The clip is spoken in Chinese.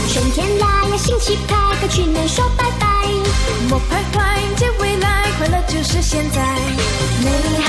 春天来呀，新气派，跟去年说拜拜。 莫徘徊，迎接未来，快乐就是现在。美